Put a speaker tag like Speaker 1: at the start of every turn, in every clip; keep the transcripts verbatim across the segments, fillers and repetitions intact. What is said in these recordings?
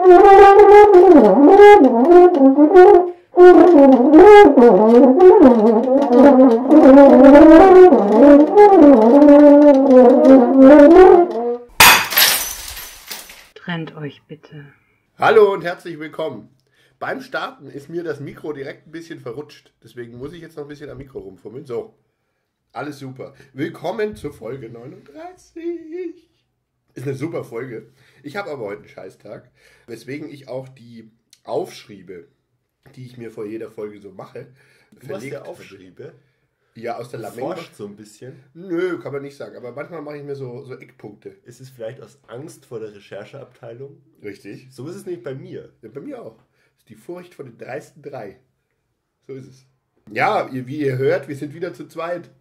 Speaker 1: Trennt euch bitte.
Speaker 2: Hallo und herzlich willkommen. Beim Starten ist mir das Mikro direkt ein bisschen verrutscht. Deswegen muss ich jetzt noch ein bisschen am Mikro rumfummeln. So, alles super. Willkommen zur Folge neununddreißig. Ist eine super Folge. Ich habe aber heute einen Scheißtag, weswegen ich auch die Aufschriebe, die ich mir vor jeder Folge so mache,
Speaker 3: du verlegt hast ja Aufschriebe?
Speaker 2: Ja, aus der Lameng.
Speaker 3: Forscht so ein bisschen?
Speaker 2: Nö, kann man nicht sagen. Aber manchmal mache ich mir so, so Eckpunkte.
Speaker 3: Ist es vielleicht aus Angst vor der Rechercheabteilung?
Speaker 2: Richtig.
Speaker 3: So ist es nicht bei mir.
Speaker 2: Ja, bei mir auch. Das ist die Furcht vor den dreisten drei. So ist es. Ja, wie ihr hört, wir sind wieder zu zweit.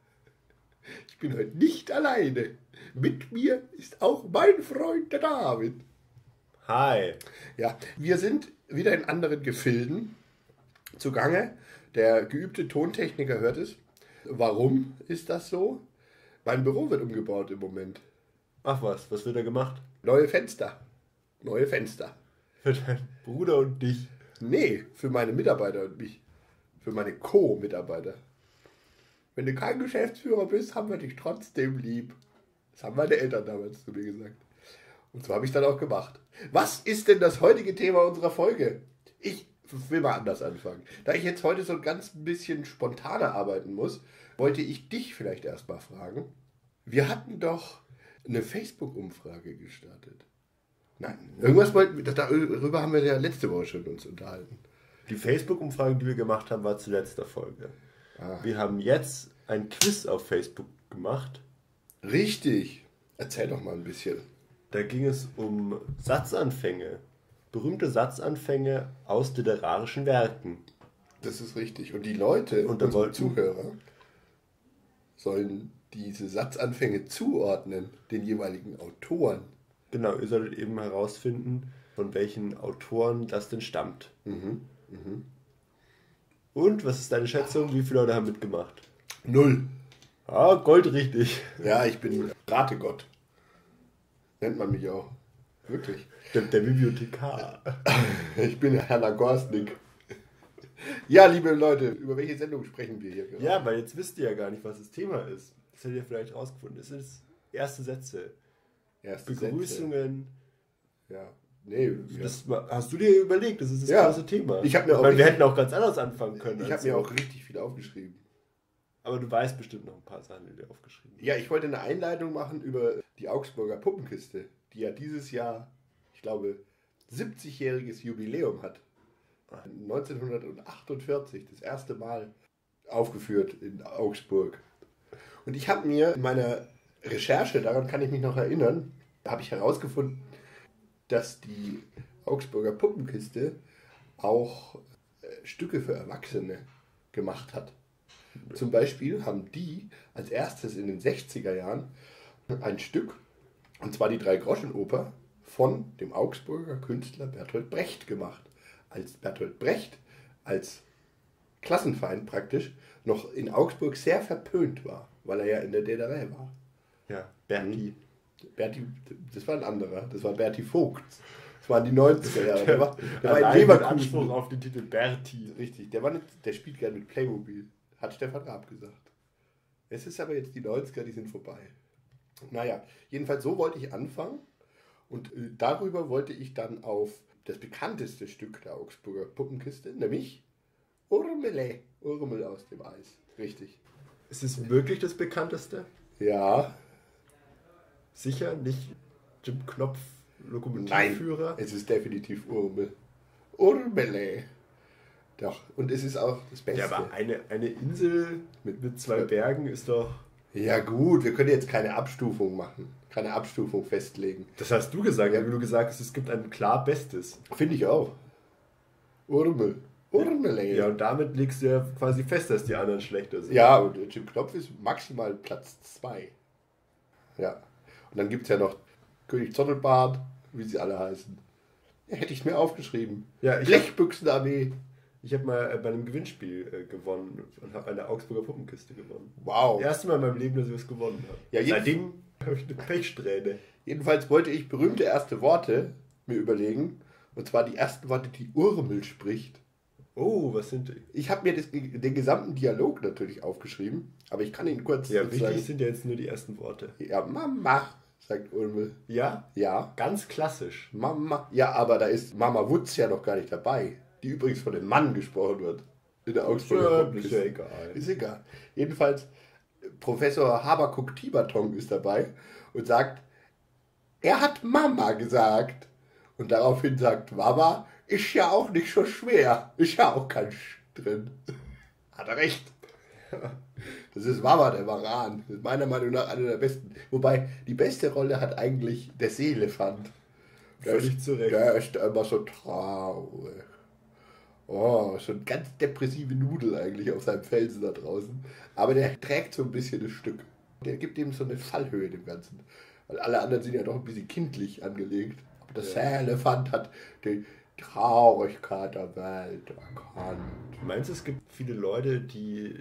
Speaker 2: Ich bin heute nicht alleine. Mit mir ist auch mein Freund, der David.
Speaker 3: Hi.
Speaker 2: Ja, wir sind wieder in anderen Gefilden zugange. Der geübte Tontechniker hört es. Warum ist das so? Mein Büro wird umgebaut im Moment.
Speaker 3: Ach was, was wird da gemacht?
Speaker 2: Neue Fenster. Neue Fenster.
Speaker 3: Für deinen Bruder und dich?
Speaker 2: Nee, für meine Mitarbeiter und mich. Für meine Co-Mitarbeiter. Wenn du kein Geschäftsführer bist, haben wir dich trotzdem lieb. Das haben meine Eltern damals zu mir gesagt. Und so habe ich dann auch gemacht. Was ist denn das heutige Thema unserer Folge? Ich will mal anders anfangen. Da ich jetzt heute so ein ganz bisschen spontaner arbeiten muss, wollte ich dich vielleicht erstmal fragen. Wir hatten doch eine Facebook-Umfrage gestartet. Nein, irgendwas wollten wir, darüber haben wir ja letzte Woche schon uns unterhalten.
Speaker 3: Die Facebook-Umfrage, die wir gemacht haben, war zur letzten Folge. Ah. Wir haben jetzt ein Quiz auf Facebook gemacht.
Speaker 2: Richtig. Erzähl doch mal ein bisschen.
Speaker 3: Da ging es um Satzanfänge. Berühmte Satzanfänge aus literarischen Werken.
Speaker 2: Das ist richtig. Und die Leute,
Speaker 3: und
Speaker 2: unsere Zuhörer, sollen diese Satzanfänge zuordnen, den jeweiligen Autoren.
Speaker 3: Genau, ihr solltet eben herausfinden, von welchen Autoren das denn stammt.
Speaker 2: Mhm. Mhm.
Speaker 3: Und, was ist deine Schätzung? Wie viele Leute haben mitgemacht?
Speaker 2: Null.
Speaker 3: Ah, goldrichtig.
Speaker 2: Ja, ich bin Rategott. Nennt man mich auch. Wirklich.
Speaker 3: Der, der Bibliothekar.
Speaker 2: Ich bin Herr Gorsnik. Ja, liebe Leute, über welche Sendung sprechen wir hier gerade?
Speaker 3: Ja, weil jetzt wisst ihr ja gar nicht, was das Thema ist. Das hättet ihr vielleicht rausgefunden. Es ist erste Sätze.
Speaker 2: Erste
Speaker 3: Begrüßungen.
Speaker 2: Sätze. Ja. Nee,
Speaker 3: das ja. Hast du dir überlegt, das ist das
Speaker 2: ja.
Speaker 3: große Thema.
Speaker 2: Ich habe mir auch
Speaker 3: Weil wir hätten auch ganz anders anfangen können.
Speaker 2: Ich habe mir auch richtig viel aufgeschrieben.
Speaker 3: Aber du weißt bestimmt noch ein paar Sachen, die du aufgeschrieben hast.
Speaker 2: Ja, ich wollte eine Einleitung machen über die Augsburger Puppenkiste, die ja dieses Jahr, ich glaube, siebzigjähriges Jubiläum hat. neunzehnhundertachtundvierzig, das erste Mal aufgeführt in Augsburg. Und ich habe mir in meiner Recherche, daran kann ich mich noch erinnern, habe ich herausgefunden, dass die Augsburger Puppenkiste auch äh, Stücke für Erwachsene gemacht hat. Zum Beispiel haben die als erstes in den sechziger Jahren ein Stück, und zwar die Drei-Groschen-Oper, von dem Augsburger Künstler Bertolt Brecht gemacht. Als Bertolt Brecht als Klassenfeind praktisch noch in Augsburg sehr verpönt war, weil er ja in der D D R war.
Speaker 3: Ja, Berti.
Speaker 2: Berti, das war ein anderer, das war Berti Vogt. Das waren die neunziger Jahre. Der war, der war
Speaker 3: in
Speaker 2: Leverkusen.
Speaker 3: Anspruch auf den Titel Berti.
Speaker 2: Richtig, der, war nicht, der spielt gerne mit Playmobil, hat Stefan Raab gesagt. Es ist aber jetzt die neunziger, die sind vorbei. Naja, jedenfalls so wollte ich anfangen und äh, darüber wollte ich dann auf das bekannteste Stück der Augsburger Puppenkiste, nämlich Urmele, Urmel aus dem Eis. Richtig.
Speaker 3: Ist es wirklich das bekannteste?
Speaker 2: Ja.
Speaker 3: Sicher? Nicht Jim Knopf, Lokomotivführer?
Speaker 2: Nein, es ist definitiv Urmel. Urmele. Doch, und es ist auch das Beste.
Speaker 3: Ja, aber eine, eine Insel mit, mit zwei Bergen ist doch...
Speaker 2: Ja gut, wir können jetzt keine Abstufung machen. Keine Abstufung festlegen.
Speaker 3: Das hast du gesagt, ja. Wie du gesagt hast, es gibt ein klar Bestes.
Speaker 2: Finde ich auch. Urmel. Urmel.
Speaker 3: Ja, und damit legst du ja quasi fest, dass die anderen schlechter sind.
Speaker 2: Ja, und Jim Knopf ist maximal Platz zwei. Ja. Und dann gibt es ja noch König Zottelbart, wie sie alle heißen. Ja, hätte ich mir aufgeschrieben.
Speaker 3: Ja, ich
Speaker 2: Blechbüchsenarmee.
Speaker 3: Ich habe mal bei einem Gewinnspiel äh, gewonnen und habe eine Augsburger Puppenkiste gewonnen.
Speaker 2: Wow.
Speaker 3: Das erste Mal in meinem Leben, dass ich was gewonnen habe.
Speaker 2: Ja,
Speaker 3: seitdem habe ich eine Pechsträhne.
Speaker 2: Jedenfalls wollte ich berühmte erste Worte mir überlegen Und zwar die ersten Worte, die Urmel spricht.
Speaker 3: Oh, was sind die?
Speaker 2: Ich habe mir das, den gesamten Dialog natürlich aufgeschrieben, aber ich kann ihn kurz
Speaker 3: Ja,
Speaker 2: sozusagen-
Speaker 3: wichtig sind ja jetzt nur die ersten Worte.
Speaker 2: Ja, Mama, sagt Urmel.
Speaker 3: Ja?
Speaker 2: Ja,
Speaker 3: Ganz klassisch.
Speaker 2: Mama. Ja, aber da ist Mama Wutz ja noch gar nicht dabei, die übrigens von dem Mann gesprochen wird. In der Augsburger
Speaker 3: Ja,
Speaker 2: Rundkiste.
Speaker 3: ist ja egal.
Speaker 2: Ist egal. Jedenfalls, Professor Habakuk Tiberton ist dabei und sagt, er hat Mama gesagt. Und daraufhin sagt Mama, ist ja auch nicht so schwer. Ist ja auch kein Sch drin. Hat er recht. Das ist Mama, der Varan. Das ist meiner Meinung nach einer der besten. Wobei, die beste Rolle hat eigentlich der Seelefant. Der
Speaker 3: Völlig
Speaker 2: ist,
Speaker 3: zu Recht.
Speaker 2: der ist immer so traurig. Oh, so eine ganz depressive Nudel eigentlich auf seinem Felsen da draußen. Aber der trägt so ein bisschen das Stück. Der gibt ihm so eine Fallhöhe dem Ganzen. Weil alle anderen sind ja doch ein bisschen kindlich angelegt. Aber der
Speaker 3: Ja.
Speaker 2: Seelefant hat die Traurigkeit der Welt erkannt.
Speaker 3: Meinst du, es gibt viele Leute, die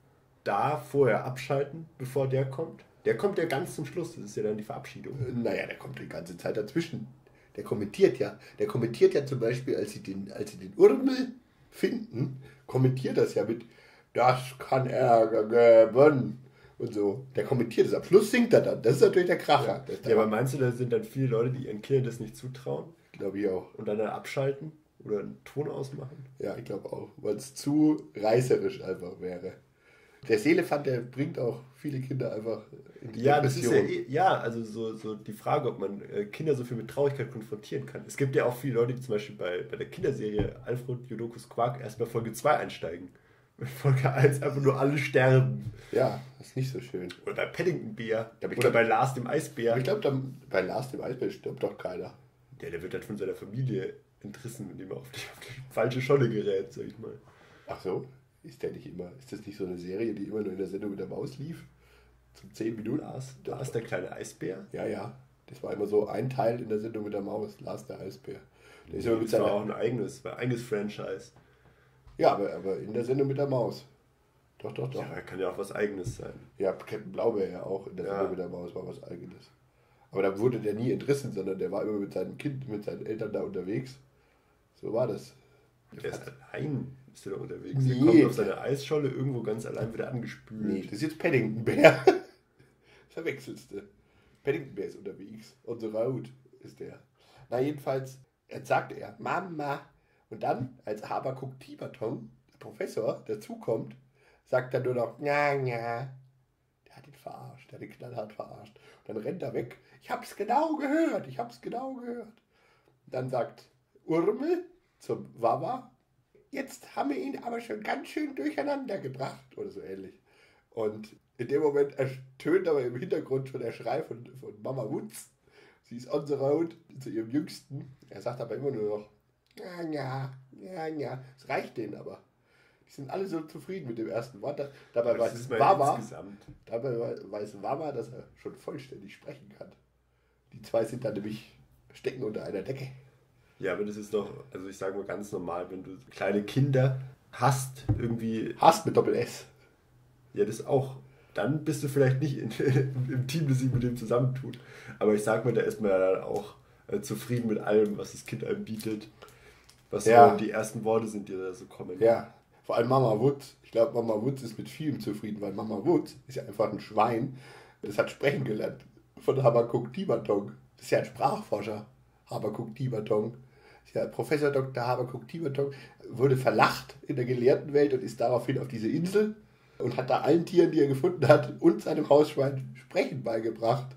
Speaker 3: da vorher abschalten, bevor der kommt? Der kommt ja ganz zum Schluss, das ist ja dann die Verabschiedung.
Speaker 2: Naja, der kommt die ganze Zeit dazwischen. Der kommentiert ja. Der kommentiert ja zum Beispiel, als sie den, als sie den Urmel finden, kommentiert das ja mit, das kann Ärger geben. Und so. Der kommentiert es. Am Schluss singt er dann. Das ist natürlich der Kracher. Das ist der
Speaker 3: Ja, aber meinst du, da sind dann viele Leute, die ihren Kindern das nicht zutrauen
Speaker 2: glaube ich auch.
Speaker 3: und dann, dann abschalten oder einen Ton ausmachen?
Speaker 2: Ja, ich glaube auch. Weil es zu reißerisch einfach wäre. Der Seelefant, der bringt auch viele Kinder einfach in die
Speaker 3: Ja, das ist ja,
Speaker 2: Depression.
Speaker 3: eh- ja also so, so die Frage, ob man äh, Kinder so viel mit Traurigkeit konfrontieren kann. Es gibt ja auch viele Leute, die zum Beispiel bei, bei der Kinderserie Alfred Jodokus Quark erst bei Folge zwei einsteigen. Mit Folge eins einfach nur alle sterben.
Speaker 2: Ja, das ist nicht so schön.
Speaker 3: Oder bei Paddington Bär.
Speaker 2: Ja, aber ich
Speaker 3: Oder
Speaker 2: glaub-
Speaker 3: bei Lars dem Eisbär.
Speaker 2: Aber ich glaube, bei Lars dem Eisbär stirbt doch keiner.
Speaker 3: Der, der wird halt von seiner Familie entrissen, indem er auf die, auf die falsche Scholle gerät, sag ich mal.
Speaker 2: Ach so? Ist der nicht immer, ist das nicht so eine Serie, die immer nur in der Sendung mit der Maus lief? Zum zehn Minuten?
Speaker 3: Lars, Lars der kleine Eisbär.
Speaker 2: Ja, ja. Das war immer so ein Teil in der Sendung mit der Maus, Lars der Eisbär. Der ist immer mit
Speaker 3: Das war
Speaker 2: seiner,
Speaker 3: auch ein eigenes, war ein eigenes Franchise.
Speaker 2: ja, aber, aber in der Sendung mit der Maus. Doch, doch, doch.
Speaker 3: Ja, aber kann ja auch was eigenes sein.
Speaker 2: Ja, Captain Blaubeer ja auch in der
Speaker 3: Ja.
Speaker 2: Sendung mit der Maus war was Eigenes. Aber da wurde der nie entrissen, sondern der war immer mit seinem Kind, mit seinen Eltern da unterwegs. So war das.
Speaker 3: Der ist allein, ist der da unterwegs.
Speaker 2: Nee.
Speaker 3: Der kommt auf seine Eisscholle irgendwo ganz allein wieder angespült.
Speaker 2: Nee, das ist jetzt Paddington Bär. Verwechselst du. Paddington Bär ist unterwegs. Und so Raut ist der. Na, jedenfalls, jetzt sagt er, Mama. Und dann, als Habakuk Tiberton, der Professor, dazukommt, sagt er nur noch, ja, ja. Der hat ihn verarscht, der hat ihn knallhart verarscht. Und dann rennt er weg. Ich hab's genau gehört, ich hab's genau gehört. Dann sagt Urmel zum Wawa, jetzt haben wir ihn aber schon ganz schön durcheinander gebracht. Oder so ähnlich. Und in dem Moment ertönt aber im Hintergrund schon der Schrei von, von Mama Wutz. Sie ist on the road zu ihrem Jüngsten. Er sagt aber immer nur noch, ja, ja, ja, ja. Es reicht denen aber. Die sind alle so zufrieden mit dem ersten Wort. Da- Dabei
Speaker 3: Aber das
Speaker 2: weiß
Speaker 3: ist mal
Speaker 2: Wawa,
Speaker 3: insgesamt.
Speaker 2: dabei weiß Wawa, dass er schon vollständig sprechen kann. Die zwei sind dann nämlich stecken unter einer Decke.
Speaker 3: Ja, aber das ist doch, also ich sage mal ganz normal, wenn du kleine Kinder hast, irgendwie,
Speaker 2: Hast mit Doppel-S.
Speaker 3: ja, das auch, dann bist du vielleicht nicht in, im Team, das sich mit dem zusammentut. Aber ich sag mal, da ist man ja dann auch äh, zufrieden mit allem, was das Kind einem bietet. Was
Speaker 2: Ja.
Speaker 3: so die ersten Worte sind, die da so kommen.
Speaker 2: Ja, vor allem Mama Wutz. Ich glaube, Mama Wutz ist mit vielem zufrieden, weil Mama Wutz ist ja einfach ein Schwein. Das hat sprechen gelernt von Habakuk Tiberton. Das ist ja ein Sprachforscher, Habakuk Tiberton. Ist ja Professor Doktor Habakuk Tiberton. Wurde verlacht in der Gelehrtenwelt und ist daraufhin auf diese Insel und hat da allen Tieren, die er gefunden hat, und seinem Hausschwein Sprechen beigebracht.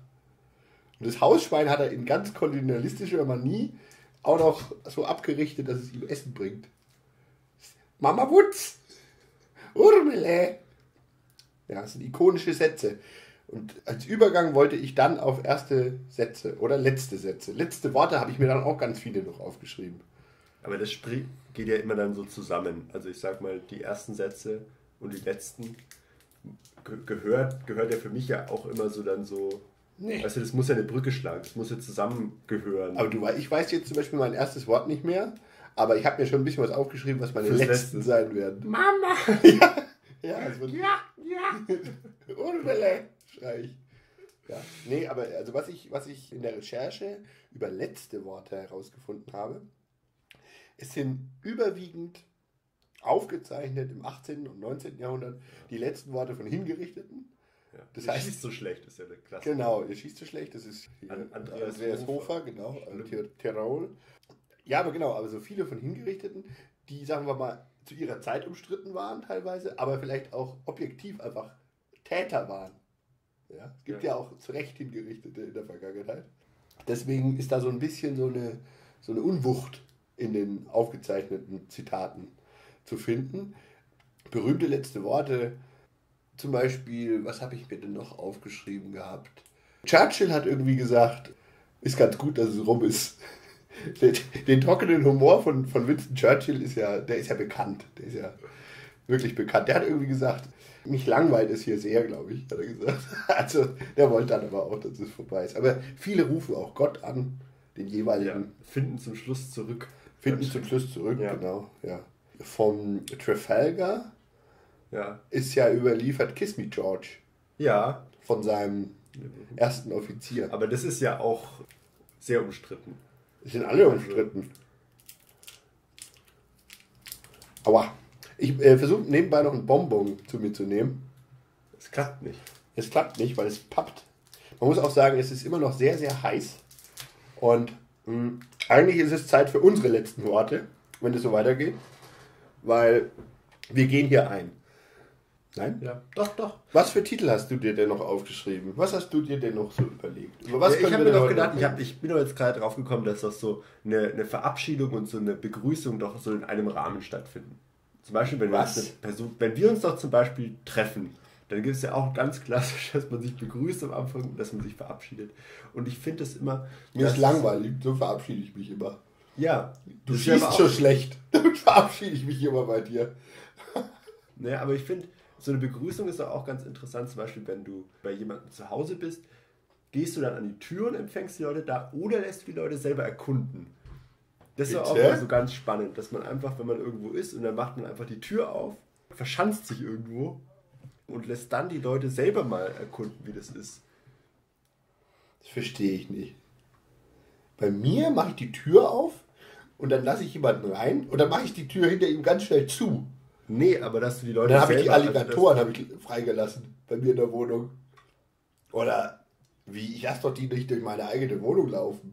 Speaker 2: Und das Hausschwein hat er in ganz kolonialistischer Manie auch noch so abgerichtet, dass es ihm Essen bringt. Mama Wutz! Urmele! Ja, das sind ikonische Sätze. Und als Übergang wollte ich dann auf erste Sätze oder letzte Sätze. Letzte Worte habe ich mir dann auch ganz viele noch aufgeschrieben.
Speaker 3: Aber das Sprich geht ja immer dann so zusammen. Also ich sag mal, die ersten Sätze und die letzten ge gehört, gehört ja für mich ja auch immer so dann so.
Speaker 2: Nee.
Speaker 3: Weißt du, das muss ja eine Brücke schlagen, das muss ja zusammengehören.
Speaker 2: Aber du, ich weiß jetzt zum Beispiel mein erstes Wort nicht mehr, aber ich habe mir schon ein bisschen was aufgeschrieben, was meine
Speaker 3: Fürs
Speaker 2: letzten
Speaker 3: Letzte.
Speaker 2: sein werden.
Speaker 3: Mama!
Speaker 2: Ja, ja, es wird
Speaker 3: Ja, ja!
Speaker 2: Urmele, schrei ich. Ja, nee, aber also was ich, was ich in der Recherche über letzte Worte herausgefunden habe, es sind überwiegend aufgezeichnet im achtzehnten und neunzehnten Jahrhundert die letzten Worte von Hingerichteten.
Speaker 3: Ja.
Speaker 2: Das
Speaker 3: Ihr
Speaker 2: heißt-
Speaker 3: schießt so schlecht, ist ja der Klasse.
Speaker 2: Genau, ihr schießt so schlecht, das ist hier
Speaker 3: An- Andreas
Speaker 2: Andreas
Speaker 3: Hofer.
Speaker 2: Hofer, genau, also Tir- Tirol. Ja, aber genau, aber so viele von Hingerichteten, die, sagen wir mal, zu ihrer Zeit umstritten waren teilweise, aber vielleicht auch objektiv einfach Täter waren. Ja, es gibt ja,
Speaker 3: Ja.
Speaker 2: auch zu Recht Hingerichtete in der Vergangenheit. Deswegen ist da so ein bisschen so eine, so eine Unwucht in den aufgezeichneten Zitaten zu finden. Berühmte letzte Worte, zum Beispiel, was habe ich mir denn noch aufgeschrieben gehabt? Churchill hat irgendwie gesagt, ist ganz gut, dass es rum ist. Den, den trockenen Humor von, von Winston Churchill ist ja, der ist ja bekannt. Der ist ja wirklich bekannt. Der hat irgendwie gesagt, mich langweilt es hier sehr, glaube ich, hat er gesagt. Also, der wollte dann aber auch, dass es vorbei ist. Aber viele rufen auch Gott an, den jeweiligen.
Speaker 3: Ja. Finden zum Schluss zurück.
Speaker 2: Finden zum Schluss zurück,
Speaker 3: Ja.
Speaker 2: genau. Ja. Vom Trafalgar
Speaker 3: Ja.
Speaker 2: ist ja überliefert Kiss Me George
Speaker 3: Ja.
Speaker 2: von seinem ersten Offizier.
Speaker 3: Aber das ist ja auch sehr umstritten.
Speaker 2: Es sind alle umstritten. Aua. Ich äh, versuche nebenbei noch einen Bonbon zu mir zu nehmen.
Speaker 3: Es klappt nicht.
Speaker 2: Es klappt nicht, weil es pappt. Man muss auch sagen, es ist immer noch sehr, sehr heiß. Und mh, eigentlich ist es Zeit für unsere letzten Worte, wenn es so weitergeht. Weil wir gehen hier ein. Nein?
Speaker 3: Ja. Doch, doch.
Speaker 2: Was für Titel hast du dir denn noch aufgeschrieben? Was hast du dir denn noch so überlegt? Über was
Speaker 3: Ja, ich
Speaker 2: können
Speaker 3: habe
Speaker 2: wir
Speaker 3: mir
Speaker 2: denn
Speaker 3: doch
Speaker 2: heute
Speaker 3: gedacht,
Speaker 2: noch
Speaker 3: ich, hab,
Speaker 2: reden?
Speaker 3: ich bin doch jetzt gerade drauf gekommen, dass doch so eine, eine Verabschiedung und so eine Begrüßung doch so in einem Rahmen stattfinden. Zum Beispiel, wenn wir,
Speaker 2: Was?
Speaker 3: uns eine Person, wenn wir uns doch zum Beispiel treffen, dann gibt es ja auch ganz klassisch, dass man sich begrüßt am Anfang und dass man sich verabschiedet. Und ich finde es immer...
Speaker 2: Mir
Speaker 3: dass-
Speaker 2: ist langweilig, so verabschiede ich mich immer.
Speaker 3: Ja.
Speaker 2: Du
Speaker 3: das ist ja aber
Speaker 2: schießt
Speaker 3: auch-
Speaker 2: schon schlecht. Dann verabschiede ich mich immer bei dir.
Speaker 3: Naja, aber ich finde, so eine Begrüßung ist doch auch ganz interessant. Zum Beispiel, wenn du bei jemandem zu Hause bist, gehst du dann an die Tür und empfängst die Leute da oder lässt du die Leute selber erkunden? Das ist doch auch
Speaker 2: Bitte?
Speaker 3: mal so ganz spannend, dass man einfach, wenn man irgendwo ist und dann macht man einfach die Tür auf, verschanzt sich irgendwo und lässt dann die Leute selber mal erkunden, wie das ist.
Speaker 2: Das verstehe ich nicht. Bei mir mache ich die Tür auf und dann lasse ich jemanden rein und dann mache ich die Tür hinter ihm ganz schnell zu.
Speaker 3: Nee, aber dass du die
Speaker 2: Und
Speaker 3: Leute
Speaker 2: dann habe ich die
Speaker 3: selber-
Speaker 2: Alligatoren
Speaker 3: also
Speaker 2: habe ich freigelassen bei mir in der Wohnung. Oder wie, ich lasse doch die nicht durch meine eigene Wohnung laufen.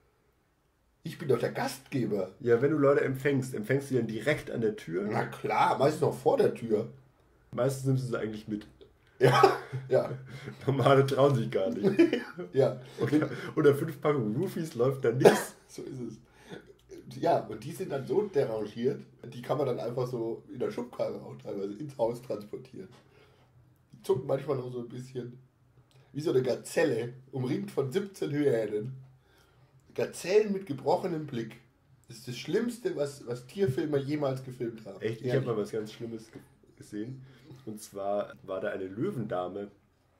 Speaker 2: Ich bin doch der Gastgeber.
Speaker 3: das, ja, wenn du Leute empfängst, empfängst du die dann direkt an der Tür?
Speaker 2: Na klar, meistens noch vor der Tür.
Speaker 3: Meistens nimmst du sie eigentlich mit.
Speaker 2: Ja, ja,
Speaker 3: Normale trauen sich gar nicht.
Speaker 2: ja.
Speaker 3: Unter, unter fünf Packungen Roofies läuft da nichts.
Speaker 2: So ist es. Ja, und die sind dann so derangiert, die kann man dann einfach so in der Schubkarre auch teilweise ins Haus transportieren. Die zucken manchmal noch so ein bisschen wie so eine Gazelle, umringt von siebzehn Hyänen. Gazellen mit gebrochenem Blick. Das ist das Schlimmste, was, was Tierfilmer jemals gefilmt haben.
Speaker 3: Echt, ich
Speaker 2: Ehrlich.
Speaker 3: habe mal was ganz Schlimmes ge- gesehen. Und zwar war da eine Löwendame.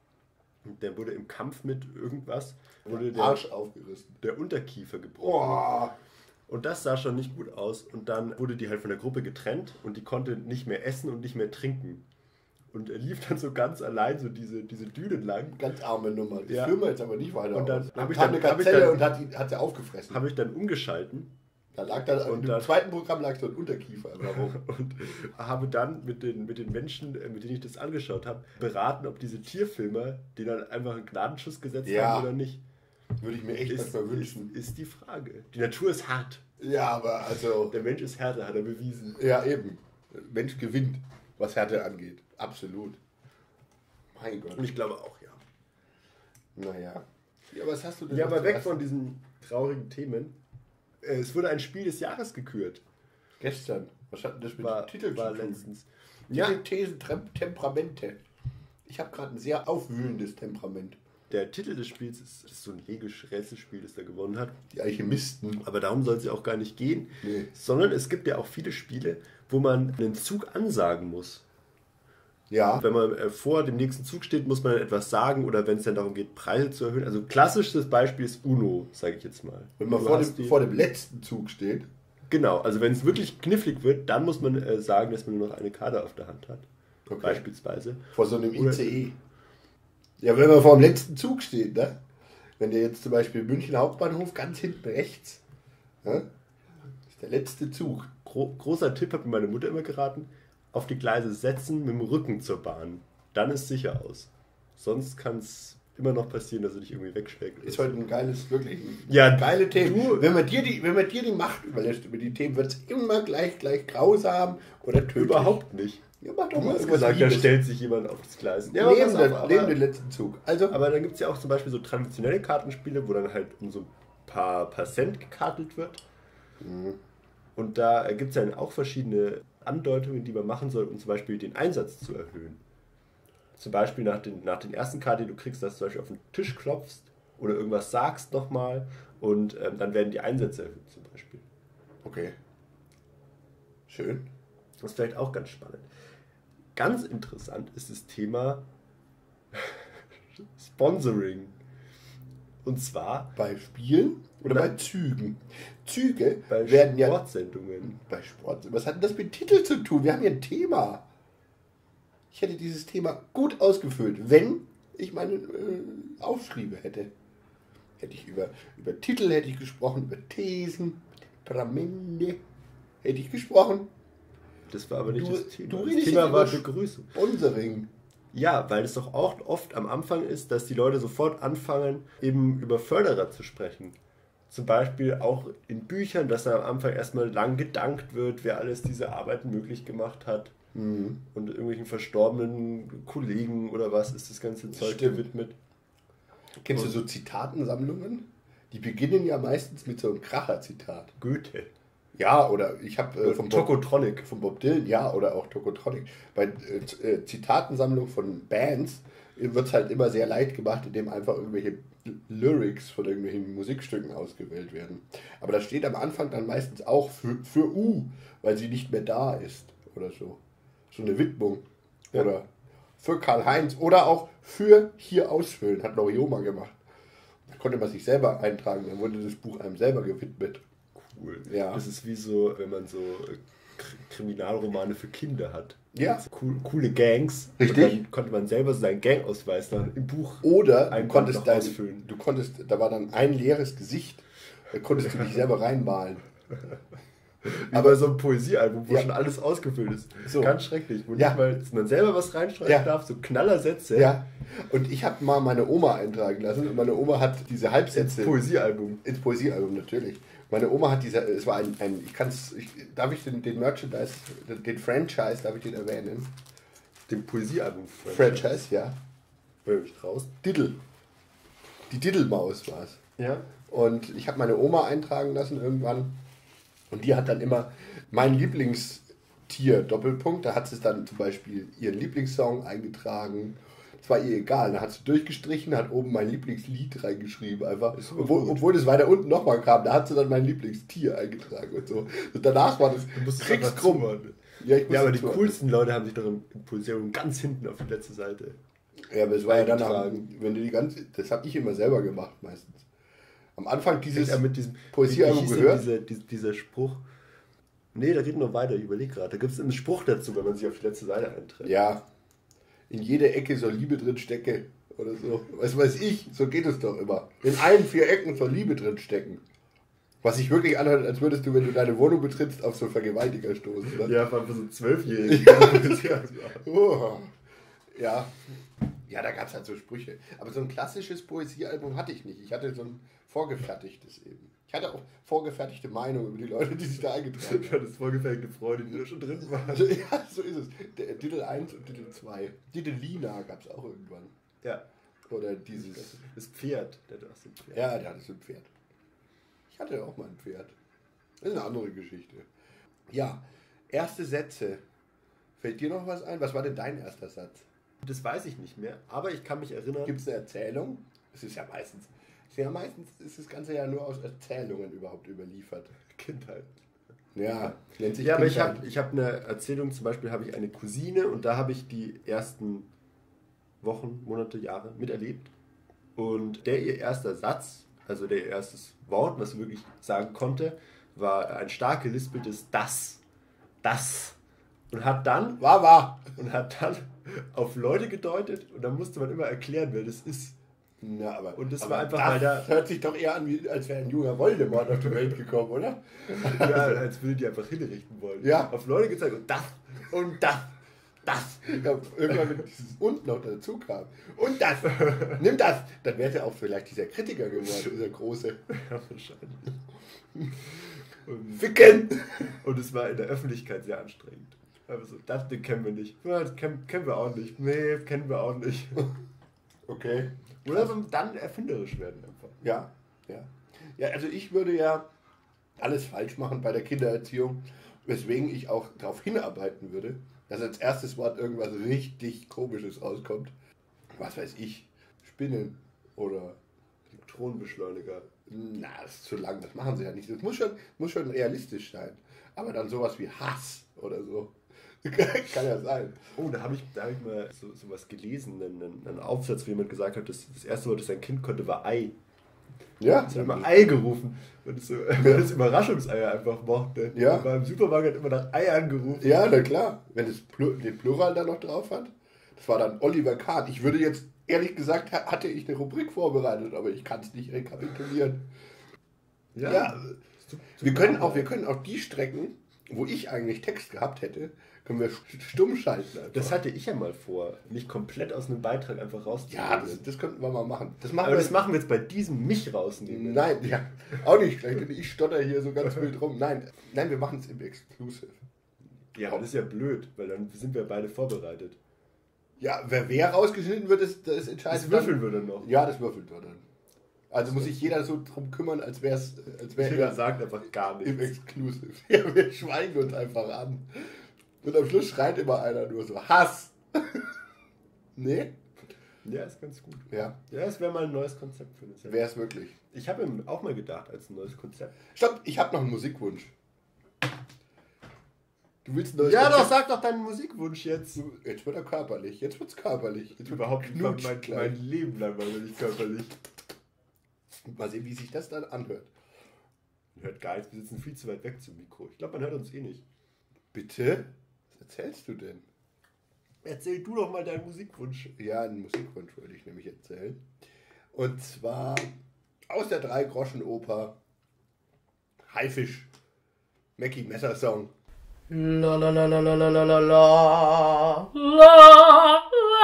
Speaker 3: Und der wurde im Kampf mit irgendwas, wurde der,
Speaker 2: Arsch aufgerissen.
Speaker 3: der Unterkiefer gebrochen.
Speaker 2: Boah.
Speaker 3: Und das sah schon nicht gut aus. Und dann wurde die halt von der Gruppe getrennt und die konnte nicht mehr essen und nicht mehr trinken. Und er lief dann so ganz allein so diese, diese Dünen lang.
Speaker 2: Ganz arme Nummer. Das
Speaker 3: Ja.
Speaker 2: führen wir jetzt aber nicht weiter.
Speaker 3: Und dann
Speaker 2: aus.
Speaker 3: hab ich
Speaker 2: kam
Speaker 3: dann-
Speaker 2: eine
Speaker 3: hab ich
Speaker 2: Gazelle
Speaker 3: dann-
Speaker 2: und hat, ihn, hat sie aufgefressen.
Speaker 3: Habe ich dann umgeschalten
Speaker 2: Da lag dann,
Speaker 3: Und
Speaker 2: im
Speaker 3: dann-
Speaker 2: zweiten Programm lag so ein Unterkiefer. Warum?
Speaker 3: und habe dann mit den, mit den Menschen, äh, mit denen ich das angeschaut habe, beraten, ob diese Tierfilmer, die dann einfach einen Gnadenschuss gesetzt
Speaker 2: Ja.
Speaker 3: haben oder nicht.
Speaker 2: Würde ich mir echt
Speaker 3: Ist,
Speaker 2: manchmal wünschen.
Speaker 3: ist, ist die Frage. Die Natur ist hart.
Speaker 2: Ja, aber also,
Speaker 3: Der Mensch ist härter, hat er bewiesen.
Speaker 2: ja eben. Mensch gewinnt, was Härte angeht. Absolut. Mein Gott.
Speaker 3: Und ich glaube auch, ja.
Speaker 2: Naja. Ja, was hast du denn
Speaker 3: Ja,
Speaker 2: noch
Speaker 3: aber weg
Speaker 2: zuerst?
Speaker 3: von diesen traurigen Themen. Äh, Es wurde ein Spiel des Jahres gekürt.
Speaker 2: Gestern. Was hat denn das mit
Speaker 3: War,
Speaker 2: dem Titel
Speaker 3: war
Speaker 2: zu tun?
Speaker 3: letztens.
Speaker 2: Ja.
Speaker 3: Ja,
Speaker 2: Thesen, Tem Temperamente. Ich habe gerade ein sehr aufwühlendes Temperament.
Speaker 3: der Titel des Spiels ist, ist so ein Legisch-Rätselspiel, das er gewonnen hat.
Speaker 2: Die Alchemisten.
Speaker 3: Aber darum soll es ja auch gar nicht gehen.
Speaker 2: Nee.
Speaker 3: Sondern es gibt ja auch viele Spiele, wo man einen Zug ansagen muss.
Speaker 2: Ja.
Speaker 3: Wenn man äh, vor dem nächsten Zug steht, muss man dann etwas sagen oder wenn es dann darum geht, Preise zu erhöhen. Also klassisches Beispiel ist Uno, sage ich jetzt mal.
Speaker 2: Wenn man
Speaker 3: Du
Speaker 2: vor
Speaker 3: hast
Speaker 2: dem,
Speaker 3: die-
Speaker 2: vor dem letzten Zug steht.
Speaker 3: Genau, also wenn es wirklich knifflig wird, dann muss man äh, sagen, dass man nur noch eine Karte auf der Hand hat.
Speaker 2: Okay.
Speaker 3: Beispielsweise.
Speaker 2: Vor so einem
Speaker 3: Oder-
Speaker 2: I C E. Ja, wenn man vor dem letzten Zug steht, ne? Wenn der jetzt zum Beispiel München Hauptbahnhof ganz hinten rechts, ne? Der letzte Zug.
Speaker 3: Gro großer Tipp hat mir meine Mutter immer geraten, auf die Gleise setzen mit dem Rücken zur Bahn. Dann ist sicher aus. Sonst kann es immer noch passieren, dass er dich irgendwie wegschlägt.
Speaker 2: Ist heute ein geiles, wirklich
Speaker 3: Ja,
Speaker 2: geile Themen.
Speaker 3: du-
Speaker 2: Wenn man, dir die, wenn man dir die Macht überlässt über die Themen, wird es immer gleich, gleich grausam oder tödlich.
Speaker 3: Überhaupt nicht.
Speaker 2: Ja, mach doch
Speaker 3: Du
Speaker 2: mal
Speaker 3: hast
Speaker 2: irgendwas
Speaker 3: gesagt, da
Speaker 2: Liebes.
Speaker 3: stellt sich jemand auf das Gleis. Ja,
Speaker 2: neben,
Speaker 3: pass auf,
Speaker 2: den,
Speaker 3: aber-
Speaker 2: neben den letzten Zug. Also,
Speaker 3: Aber dann gibt es ja auch zum Beispiel so traditionelle Kartenspiele, wo dann halt um so ein paar, paar Cent gekartelt wird.
Speaker 2: Mhm.
Speaker 3: Und da gibt es ja dann auch verschiedene Andeutungen, die man machen soll, um zum Beispiel den Einsatz zu erhöhen. Zum Beispiel nach den, nach den ersten Karten, die du kriegst, dass du zum Beispiel auf den Tisch klopfst oder irgendwas sagst nochmal und ähm, dann werden die Einsätze erhöht zum Beispiel.
Speaker 2: okay. Schön.
Speaker 3: Das ist vielleicht auch ganz spannend. Ganz interessant ist das Thema Sponsoring. Und zwar
Speaker 2: Bei Spielen oder
Speaker 3: Nein.
Speaker 2: bei Zügen? Züge
Speaker 3: bei
Speaker 2: werden ja...
Speaker 3: Sportsendungen.
Speaker 2: Bei Sport. Was hat denn das mit Titel zu tun? Wir haben hier ein Thema. Ich hätte dieses Thema gut ausgefüllt, wenn ich meinen äh, aufschriebe hätte. Hätte ich über, über Titel hätte ich gesprochen, über Thesen, Temperamente hätte ich gesprochen.
Speaker 3: Das war aber nicht
Speaker 2: Du-
Speaker 3: das Thema.
Speaker 2: du
Speaker 3: das
Speaker 2: redest
Speaker 3: Thema
Speaker 2: jetzt
Speaker 3: war
Speaker 2: über
Speaker 3: Begrüßung.
Speaker 2: Sponsoring.
Speaker 3: Ja, weil es doch auch oft am Anfang ist, dass die Leute sofort anfangen, eben über Förderer zu sprechen. Zum Beispiel auch in Büchern, dass dann am Anfang erstmal lang gedankt wird, wer alles diese Arbeiten möglich gemacht hat.
Speaker 2: Mhm.
Speaker 3: Und irgendwelchen verstorbenen Kollegen oder was ist das ganze Zeug
Speaker 2: Stimmt.
Speaker 3: gewidmet.
Speaker 2: Kennst du so Zitatensammlungen? Die beginnen ja meistens mit so einem Kracher-Zitat.
Speaker 3: Goethe.
Speaker 2: Ja, oder ich habe äh, vom Bob,
Speaker 3: Tokotronic.
Speaker 2: von Bob Dylan, ja, oder auch Tokotronic. Bei äh, Z- äh, Zitatensammlung von Bands wird es halt immer sehr leicht gemacht, indem einfach irgendwelche L- Lyrics von irgendwelchen Musikstücken ausgewählt werden. Aber da steht am Anfang dann meistens auch für, für U, weil sie nicht mehr da ist oder so. So eine Widmung.
Speaker 3: Ja.
Speaker 2: Oder für Karl-Heinz oder auch für hier ausfüllen, hat noch Joma gemacht. Da konnte man sich selber eintragen, dann wurde das Buch einem selber gewidmet.
Speaker 3: Cool.
Speaker 2: Ja.
Speaker 3: Das ist wie so, wenn man so äh, K- Kriminalromane für Kinder hat.
Speaker 2: Ja.
Speaker 3: Cool, coole Gangs.
Speaker 2: Richtig.
Speaker 3: Und dann konnte man selber seinen Gangausweis dann im Buch.
Speaker 2: Oder du
Speaker 3: Ein
Speaker 2: konntest,
Speaker 3: Band noch
Speaker 2: dein,
Speaker 3: ausfüllen.
Speaker 2: du konntest, da war dann ein leeres Gesicht, da konntest du dich selber reinmalen.
Speaker 3: Aber so ein Poesiealbum, wo
Speaker 2: Ja.
Speaker 3: schon alles ausgefüllt ist.
Speaker 2: So.
Speaker 3: Ganz schrecklich. Wo
Speaker 2: Ja.
Speaker 3: nicht mal dass man selber was reinschreiben
Speaker 2: Ja.
Speaker 3: darf, so Knallersätze.
Speaker 2: Ja, und ich habe mal meine Oma eintragen lassen und meine Oma hat diese Halbsätze
Speaker 3: Poesiealbum.
Speaker 2: ins Poesiealbum natürlich. Meine Oma hat diese, es war ein, ein ich kann's, ich, darf ich den, den Merchandise, den, den Franchise, darf ich den erwähnen?
Speaker 3: Dem Poesiealbum.
Speaker 2: Franchise, ja.
Speaker 3: Bin ich raus.
Speaker 2: Diddle. Die Diddlemaus war es.
Speaker 3: Ja.
Speaker 2: Und ich habe meine Oma eintragen lassen irgendwann. Und die hat dann immer mein Lieblingstier, Doppelpunkt. Da hat sie dann zum Beispiel ihren Lieblingssong eingetragen. Das war ihr egal. Da hat sie durchgestrichen, hat oben mein Lieblingslied reingeschrieben. Einfach.
Speaker 3: Ist aber
Speaker 2: Obwohl,
Speaker 3: gut.
Speaker 2: obwohl das weiter unten nochmal kam. Da hat sie dann mein Lieblingstier eingetragen und so. Und danach war das
Speaker 3: Du musst es einfach
Speaker 2: Kriegskrumm.
Speaker 3: zuordnen.
Speaker 2: Ja, ich
Speaker 3: Ja, aber die
Speaker 2: zuordnen.
Speaker 3: coolsten Leute haben sich doch im im Poesiealbum ganz hinten auf die letzte Seite.
Speaker 2: Ja, aber es war ja dann,
Speaker 3: eingetragen.
Speaker 2: wenn du die ganze, das habe ich immer selber gemacht meistens. Am Anfang dieses
Speaker 3: Ja, mit diesem
Speaker 2: Poesiealbum
Speaker 3: wie hieß denn
Speaker 2: gehört.
Speaker 3: Dieser, dieser, dieser Spruch. Nee, da geht noch weiter, ich überlege gerade. Da gibt es einen Spruch dazu, wenn man sich auf die letzte Seite einträgt.
Speaker 2: Ja, in jeder Ecke soll Liebe drin stecken oder so. Was weiß ich, so geht es doch immer. In allen vier Ecken soll Liebe drin stecken. Was sich wirklich anhört, als würdest du, wenn du deine Wohnung betrittst, auf so einen Vergewaltiger stoßen. Ne?
Speaker 3: Ja, vor allem für so Zwölfjährige.
Speaker 2: Oh. Ja. Ja, da gab es halt so Sprüche. Aber so ein klassisches Poesiealbum hatte ich nicht. Ich hatte so ein vorgefertigtes eben. Ich hatte auch vorgefertigte Meinungen über die Leute, die sich da eingetragen
Speaker 3: Ich hatte das vorgefertigte Freunde, die da schon drin waren.
Speaker 2: haben. Ja, so ist es. Der Diddle eins und Diddle zwei. Diddle Lina gab es auch irgendwann.
Speaker 3: Ja,
Speaker 2: Oder dieses.
Speaker 3: das Pferd. Der hat auch so ein Pferd.
Speaker 2: Ja, der hatte so ein Pferd. Ich hatte auch mal ein Pferd. Das ist eine andere Geschichte. Ja, erste Sätze. Fällt dir noch was ein? Was war denn dein erster Satz?
Speaker 3: Das weiß ich nicht mehr, aber ich kann mich erinnern.
Speaker 2: Gibt es eine Erzählung? Es ist ja meistens, es ist ja meistens ist das Ganze ja nur aus Erzählungen überhaupt überliefert.
Speaker 3: Kindheit.
Speaker 2: Ja, nennt sich
Speaker 3: Ja, aber ich
Speaker 2: Kindheit.
Speaker 3: habe ich hab eine Erzählung, zum Beispiel habe ich eine Cousine und da habe ich die ersten Wochen, Monate, Jahre miterlebt. Und der ihr erster Satz, also der ihr erstes Wort, was sie wirklich sagen konnte, war ein stark gelispeltes Das. Das. Und hat dann
Speaker 2: War, war.
Speaker 3: und hat dann auf Leute gedeutet und dann musste man immer erklären, wer das ist.
Speaker 2: Ja, aber,
Speaker 3: Und das
Speaker 2: aber
Speaker 3: war einfach,
Speaker 2: das
Speaker 3: weil da-
Speaker 2: hört sich doch eher an, wie, als wäre ein junger Voldemort auf die Welt gekommen, oder?
Speaker 3: Ja, als würde die einfach hinrichten wollen.
Speaker 2: Ja.
Speaker 3: Auf Leute gezeigt und das und das, das.
Speaker 2: Ja, irgendwann, wenn dieses Und noch dazu kam. Und das! Nimm das! Dann wäre er auch vielleicht dieser Kritiker geworden, dieser große.
Speaker 3: Ja, wahrscheinlich. Und,
Speaker 2: Ficken!
Speaker 3: und es war in der Öffentlichkeit sehr anstrengend. Also, das den kennen wir nicht. Ja, das kennen, kennen wir auch nicht. Nee, kennen wir auch nicht.
Speaker 2: Okay.
Speaker 3: Oder dann erfinderisch werden einfach.
Speaker 2: Ja, ja. Ja, also ich würde ja alles falsch machen bei der Kindererziehung, weswegen ich auch darauf hinarbeiten würde, dass als erstes Wort irgendwas richtig Komisches rauskommt. Was weiß ich, Spinnen oder...
Speaker 3: Elektronenbeschleuniger.
Speaker 2: Na, das ist zu lang, das machen sie ja nicht. Das muss schon, muss schon realistisch sein. Aber dann sowas wie Hass oder so. Kann ja sein.
Speaker 3: Oh, da habe ich, da hab ich mal so, so was gelesen, einen, einen Aufsatz, wo jemand gesagt hat, dass das erste Wort, das sein Kind konnte, war Ei.
Speaker 2: Ja,
Speaker 3: Es hat immer Ei gerufen, weil das, so, weil das Überraschungseier einfach mochte.
Speaker 2: Ja.
Speaker 3: Und beim Supermarkt hat immer nach Eiern gerufen.
Speaker 2: ja, na klar. Wenn es Plur, den Plural da noch drauf hat. Das war dann Oliver Kahn. Ich würde jetzt, ehrlich gesagt, ha- hatte ich eine Rubrik vorbereitet, aber ich kann es nicht rekapitulieren. Ja,
Speaker 3: Zu-
Speaker 2: wir
Speaker 3: zu-
Speaker 2: können auch, wir können auch die Strecken, wo ich eigentlich Text gehabt hätte, können wir st- stumm schalten. Einfach.
Speaker 3: Das hatte ich ja mal vor, nicht komplett aus einem Beitrag einfach rauszunehmen.
Speaker 2: ja, das, das könnten wir mal machen. Das machen
Speaker 3: Aber
Speaker 2: wir
Speaker 3: das machen wir jetzt bei diesem mich rausnehmen.
Speaker 2: Nein, ja, auch nicht schlecht. denn Ich stotter hier so ganz wild rum. Nein, nein, wir machen es im Exclusive.
Speaker 3: Ja, aber das ist ja blöd, weil dann sind wir beide vorbereitet.
Speaker 2: Ja, wer wer rausgeschnitten wird, ist, das entscheidet.
Speaker 3: Das würfeln
Speaker 2: dann.
Speaker 3: wir dann noch.
Speaker 2: Ja, das würfelt wir dann. Also muss sich jeder so drum kümmern, als wäre es als wär
Speaker 3: Jeder
Speaker 2: er
Speaker 3: sagt einfach gar
Speaker 2: im
Speaker 3: nichts.
Speaker 2: Exclusive. Ja, wir schweigen uns einfach an. Und am Schluss schreit immer einer nur so, Hass! Nee?
Speaker 3: Ja, ist ganz gut.
Speaker 2: Ja,
Speaker 3: Ja, das wäre mal ein neues Konzept für eine Sendung.
Speaker 2: wäre es wirklich.
Speaker 3: Ich habe ihm auch mal gedacht als ein neues Konzept.
Speaker 2: Stopp, ich habe noch einen Musikwunsch. Du willst ein neues
Speaker 3: Ja, doch,
Speaker 2: Konzept?
Speaker 3: sag doch deinen Musikwunsch jetzt.
Speaker 2: Jetzt wird er körperlich. Jetzt wird's körperlich. Jetzt wird
Speaker 3: Überhaupt
Speaker 2: geknutscht
Speaker 3: mein,
Speaker 2: gleich.
Speaker 3: mein Leben lang war mir nicht körperlich.
Speaker 2: Mal sehen, wie sich das dann anhört.
Speaker 3: Man hört gar nichts, wir sitzen viel zu weit weg zum Mikro. Ich glaube, man hört uns eh nicht.
Speaker 2: Bitte? Was erzählst du denn?
Speaker 3: Erzähl du doch mal deinen Musikwunsch.
Speaker 2: Ja, einen Musikwunsch wollte ich nämlich erzählen. Und zwar aus der Drei-Groschen-Oper Haifisch. Mackie Messer Song.
Speaker 1: La la la la la la la la la.
Speaker 4: La la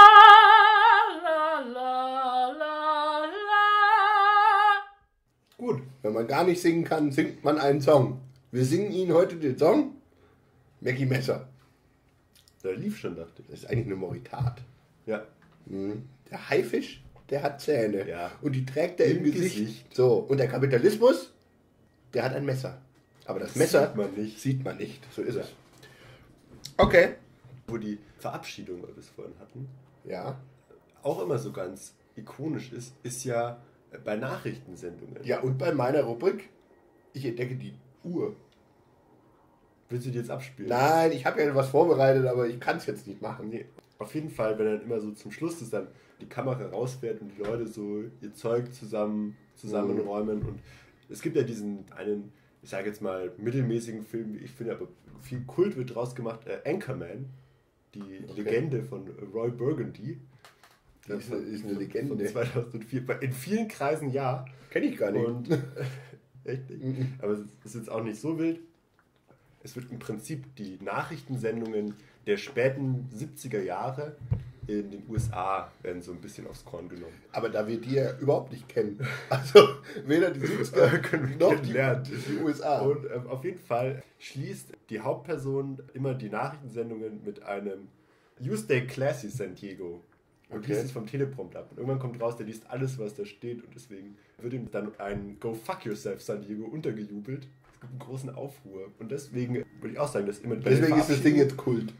Speaker 4: la la la la.
Speaker 3: Gut.
Speaker 2: Wenn man gar nicht singen kann, singt man einen Song. Wir singen Ihnen heute den Song Mackie Messer.
Speaker 3: Da lief schon, dachte ich.
Speaker 2: Das ist eigentlich eine Moritat.
Speaker 3: Ja.
Speaker 2: Mhm. Der Haifisch, der hat Zähne.
Speaker 3: Ja.
Speaker 2: Und die trägt er im,
Speaker 3: Im
Speaker 2: Gesicht.
Speaker 3: Gesicht.
Speaker 2: So, und der Kapitalismus, der hat ein Messer. Aber das Messer
Speaker 3: Sieht man nicht.
Speaker 2: sieht man nicht. So ist es. Okay.
Speaker 3: Wo die Verabschiedung, weil wir es vorhin hatten,
Speaker 2: Ja.
Speaker 3: auch immer so ganz ikonisch ist, ist ja bei Nachrichtensendungen.
Speaker 2: Ja, und bei meiner Rubrik, ich entdecke die Uhr.
Speaker 3: Willst du die jetzt abspielen?
Speaker 2: Nein, ich habe ja was vorbereitet, aber ich kann es jetzt nicht machen.
Speaker 3: Nee, auf jeden Fall, wenn dann immer so zum Schluss ist, dann die Kamera rausfährt und die Leute so ihr Zeug zusammen zusammenräumen. Und es gibt ja diesen einen, ich sage jetzt mal, mittelmäßigen Film, ich finde aber viel Kult wird draus gemacht, äh, Anchorman, die
Speaker 2: Okay.
Speaker 3: Legende von Roy Burgundy.
Speaker 2: Die ist, ist eine Legende.
Speaker 3: Von zweitausendvier. In vielen Kreisen ja.
Speaker 2: Kenne ich gar nicht.
Speaker 3: Und echt nicht.
Speaker 2: Mhm.
Speaker 3: Aber es ist jetzt auch nicht so wild. Es wird im Prinzip die Nachrichtensendungen der späten siebziger Jahre in den U S A werden so ein bisschen aufs Korn genommen.
Speaker 2: Aber da wir die ja überhaupt nicht kennen. Also weder die siebziger
Speaker 3: Können wir
Speaker 2: noch die,
Speaker 3: kennenlernen.
Speaker 2: die U S A.
Speaker 3: Und ähm, auf jeden Fall schließt die Hauptperson immer die Nachrichtensendungen mit einem You Stay Classy San Diego. Und
Speaker 2: Okay.
Speaker 3: liest es vom Teleprompt ab. Und irgendwann kommt raus, der liest alles, was da steht. Und deswegen wird ihm dann ein Go Fuck Yourself San Diego untergejubelt. Es gibt einen großen Aufruhr. Und deswegen würde ich auch sagen, dass immer bei der
Speaker 2: Deswegen ist das Ding
Speaker 3: Verabschiedung-
Speaker 2: jetzt Kult.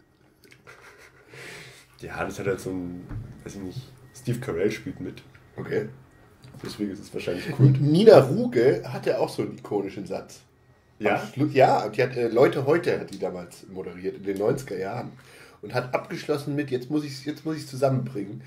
Speaker 3: Ja, das hat halt so ein, weiß ich nicht, Steve Carell spielt mit.
Speaker 2: Okay.
Speaker 3: Deswegen ist es wahrscheinlich cool.
Speaker 2: Und Nina Ruge hatte auch so einen ikonischen Satz.
Speaker 3: Ja?
Speaker 2: Am Schluss- Ja, die hat äh, Leute heute hat die damals moderiert, in den neunziger Jahren. Und hat abgeschlossen mit, jetzt muss ich es jetzt muss ich's zusammenbringen.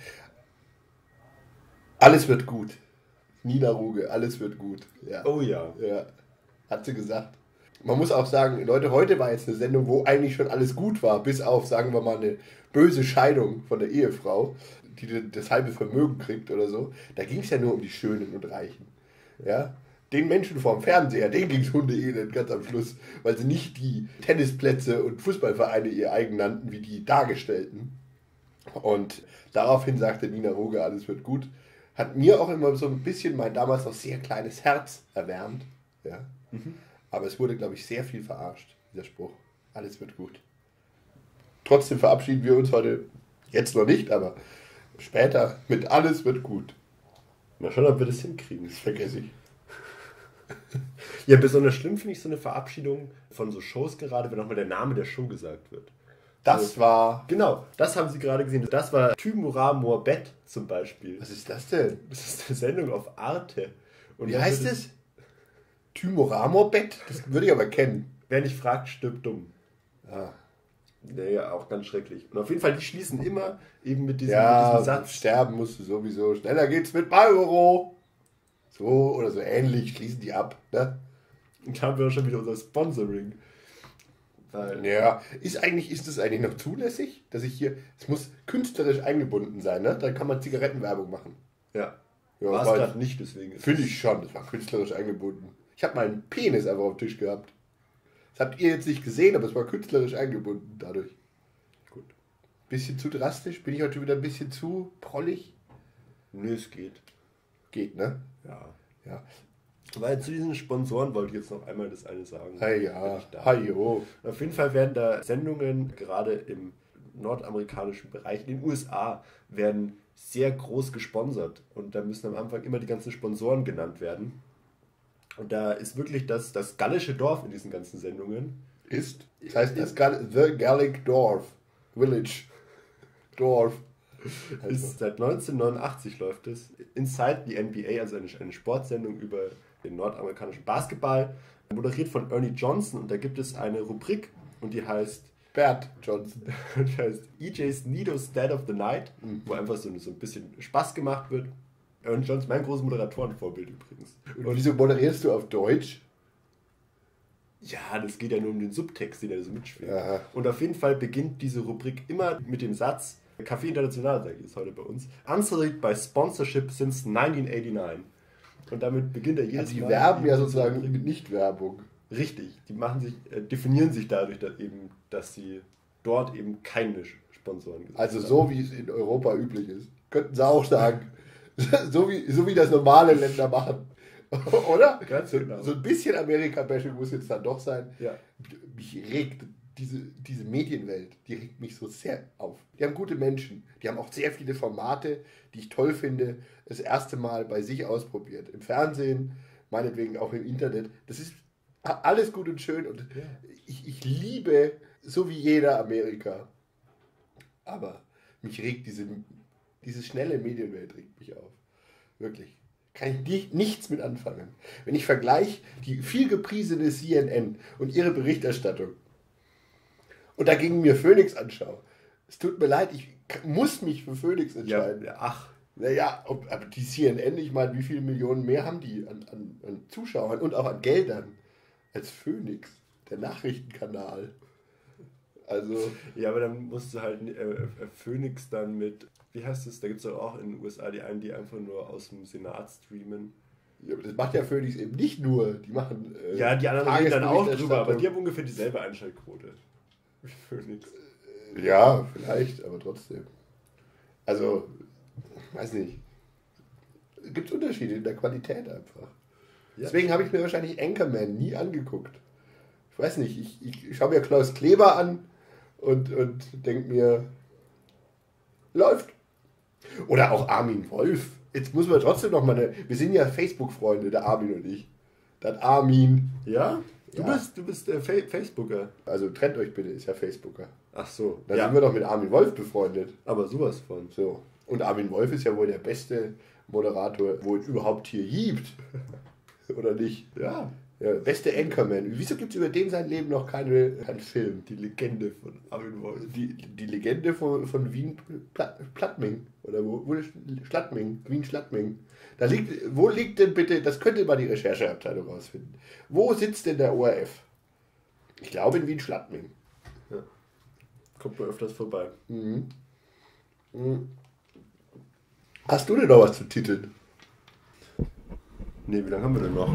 Speaker 2: Alles wird gut. Nina Ruge, alles wird gut. Ja.
Speaker 3: Oh ja.
Speaker 2: Ja, hat sie gesagt. Man muss auch sagen, Leute, heute war jetzt eine Sendung, wo eigentlich schon alles gut war, bis auf, sagen wir mal, eine böse Scheidung von der Ehefrau, die das halbe Vermögen kriegt oder so. Da ging es ja nur um die Schönen und Reichen. Ja? Den Menschen vorm Fernseher, denen ging es Hundeelend ganz am Schluss, weil sie nicht die Tennisplätze und Fußballvereine ihr eigen nannten, wie die Dargestellten. Und daraufhin sagte Nina Ruge, alles wird gut. Hat mir auch immer so ein bisschen mein damals noch sehr kleines Herz erwärmt. Ja? Mhm. Aber es wurde, glaube ich, sehr viel verarscht, dieser Spruch. Alles wird gut. Trotzdem verabschieden wir uns heute, jetzt noch nicht, aber später mit alles wird gut.
Speaker 3: Mal schauen, ob wir das hinkriegen.
Speaker 2: Das vergesse ich.
Speaker 3: Ja, besonders schlimm finde ich so eine Verabschiedung von so Shows gerade, wenn nochmal der Name der Show gesagt wird.
Speaker 2: Das
Speaker 3: also,
Speaker 2: war...
Speaker 3: Genau, das haben Sie gerade gesehen. Das war Tymura Morbet zum Beispiel.
Speaker 2: Was ist das denn?
Speaker 3: Das ist eine Sendung auf Arte. Und
Speaker 2: wie heißt es? Tymura Morbet? Das würde ich aber kennen.
Speaker 3: Wer nicht fragt, stirbt dumm.
Speaker 2: Ah.
Speaker 3: Naja, auch ganz schrecklich. Und auf jeden Fall, die schließen immer eben mit diesem,
Speaker 2: ja,
Speaker 3: mit diesem Satz.
Speaker 2: Sterben musst du sowieso. Schneller geht's mit Marlboro. So oder so ähnlich schließen die ab. Ne?
Speaker 3: Und da haben wir auch schon wieder unser Sponsoring.
Speaker 2: Weil ja, ist eigentlich, ist das eigentlich noch zulässig, dass ich hier, es muss künstlerisch eingebunden sein, ne? Dann kann man Zigarettenwerbung machen.
Speaker 3: Ja.
Speaker 2: Ja,
Speaker 3: war es gerade nicht, deswegen.
Speaker 2: Finde ich schon, das war künstlerisch eingebunden. Ich habe meinen Penis einfach auf dem Tisch gehabt. Das habt ihr jetzt nicht gesehen, aber es war künstlerisch eingebunden dadurch. Gut. Bisschen zu drastisch? Bin ich heute wieder ein bisschen zu prollig?
Speaker 3: Nö, es geht.
Speaker 2: Geht, ne?
Speaker 3: Ja.
Speaker 2: Ja.
Speaker 3: Weil zu diesen Sponsoren wollte ich jetzt noch einmal das eine sagen.
Speaker 2: Hey, ja. Hi, oh.
Speaker 3: Auf jeden Fall werden da Sendungen, gerade im nordamerikanischen Bereich, in den U S A, werden sehr groß gesponsert. Und da müssen am Anfang immer die ganzen Sponsoren genannt werden. Und da ist wirklich das, das gallische Dorf in diesen ganzen Sendungen.
Speaker 2: Ist? Das heißt, das Gall The Gallic Dorf. Village. Dorf.
Speaker 3: Also. Ist, seit neunzehnhundertneunundachtzig läuft es. Inside the N B A, also eine, eine Sportsendung über den nordamerikanischen Basketball, moderiert von Ernie Johnson. Und da gibt es eine Rubrik und die heißt
Speaker 2: Bert Johnson.
Speaker 3: Die heißt E J's Nido's Dad of the Night, mhm. wo einfach so, so ein bisschen Spaß gemacht wird. Ernie Johnson, mein großes Moderatorenvorbild übrigens.
Speaker 2: Und, und wieso moderierst du auf Deutsch?
Speaker 3: Ja, das geht ja nur um den Subtext, den er so mitschwingt.
Speaker 2: Aha.
Speaker 3: Und auf jeden Fall beginnt diese Rubrik immer mit dem Satz, Café International, sage ich jetzt heute bei uns, Answered by Sponsorship since neunzehnhundertneunundachtzig. Und damit beginnt er jedes
Speaker 2: also die
Speaker 3: Mal.
Speaker 2: Die werben ja sozusagen mit Nicht-Werbung.
Speaker 3: Richtig, die machen sich, äh, definieren sich dadurch, dass, eben, dass sie dort eben keine Sponsoren gesetzt
Speaker 2: Also
Speaker 3: haben.
Speaker 2: so wie es in Europa üblich ist. Könnten sie auch sagen. so, wie, so wie das normale Länder machen. Oder?
Speaker 3: Ganz
Speaker 2: so,
Speaker 3: genau.
Speaker 2: so ein bisschen Amerika-Bashing muss jetzt dann doch sein.
Speaker 3: Ja.
Speaker 2: Mich regt diese, diese Medienwelt, die regt mich so sehr auf. Die haben gute Menschen. Die haben auch sehr viele Formate, die ich toll finde, das erste Mal bei sich ausprobiert. Im Fernsehen, meinetwegen auch im Internet. Das ist alles gut und schön und ja. ich, ich liebe, so wie jeder, Amerika. Aber mich regt diese, diese schnelle Medienwelt regt mich auf. Wirklich. Kann ich nicht, nichts mit anfangen. Wenn ich vergleiche die viel gepriesene C N N und ihre Berichterstattung und dagegen mir Phoenix anschaue, es tut mir leid, ich muss mich für Phoenix entscheiden.
Speaker 3: Ja, ach.
Speaker 2: Naja, ob, aber die C N N, ich meine, wie viele Millionen mehr haben die an, an, an Zuschauern und auch an Geldern als Phoenix, der Nachrichtenkanal. Also.
Speaker 3: Ja, aber dann musst du halt äh, Phoenix dann mit, wie heißt das, da gibt es doch auch in den U S A die einen, die einfach nur aus dem Senat streamen.
Speaker 2: Ja, aber das macht ja Phoenix eben nicht nur, die machen äh,
Speaker 3: ja, die anderen reden dann auch drüber, aber die haben ungefähr dieselbe Einschaltquote wie Phoenix.
Speaker 2: Ja, vielleicht, aber trotzdem. Also, weiß nicht. Es gibt Unterschiede in der Qualität einfach. Ja. Deswegen habe ich mir wahrscheinlich Anchorman nie angeguckt. Ich weiß nicht, ich, ich schaue mir Klaus Kleber an und, und denke mir, läuft. Oder auch Armin Wolf. Jetzt muss man trotzdem noch mal eine, wir sind ja Facebook-Freunde, der Armin und ich. Der Armin.
Speaker 3: Ja? Du
Speaker 2: ja.
Speaker 3: bist, du bist äh, Fa- Facebooker.
Speaker 2: Also trennt euch bitte, ist ja Facebooker.
Speaker 3: Ach so.
Speaker 2: Da
Speaker 3: ja.
Speaker 2: sind wir doch mit Armin Wolf befreundet.
Speaker 3: Aber sowas von.
Speaker 2: So. Und Armin Wolf ist ja wohl der beste Moderator, wo es überhaupt hier gibt. Oder nicht?
Speaker 3: Ja.
Speaker 2: Ja, beste Anchorman. Wieso gibt es über den sein Leben noch keine, keinen Film?
Speaker 3: Die Legende von Armin Wolf.
Speaker 2: Die, die Legende von, von Wien Platt, Plattming. Oder wo, wo ist Schlattming? Wien Schlattming. Da liegt, wo liegt denn bitte, das könnte mal die Rechercheabteilung rausfinden. Wo sitzt denn der O R F? Ich glaube in Wien Schlattming.
Speaker 3: Ja. Kommt man öfters vorbei.
Speaker 2: Mhm. Mhm. Hast du denn noch was zu titeln?
Speaker 3: Ne, wie lange haben wir denn noch?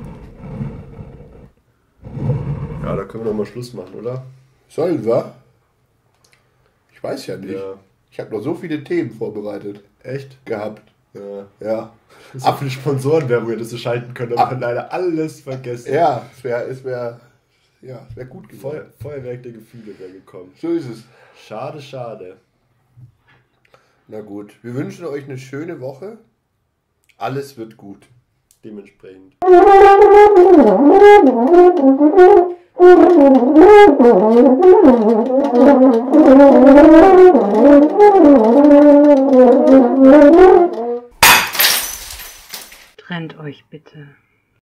Speaker 3: Ja, da können wir noch mal Schluss machen, oder?
Speaker 2: Sollen wir? Ich weiß ja nicht.
Speaker 3: Ja.
Speaker 2: Ich habe noch so viele Themen vorbereitet.
Speaker 3: Echt?
Speaker 2: Gehabt.
Speaker 3: Ja.
Speaker 2: Ja.
Speaker 3: So viele Sponsorenwerbung hättest du schalten können, aber wir haben leider alles vergessen.
Speaker 2: Ja, es wäre es wär, ja, es wär gut gewesen.
Speaker 3: Feuer, Feuerwerk der Gefühle wäre gekommen.
Speaker 2: So ist es.
Speaker 3: Schade, schade.
Speaker 2: Na gut, wir wünschen euch eine schöne Woche. Alles wird gut.
Speaker 3: Dementsprechend.
Speaker 5: Trennt euch bitte.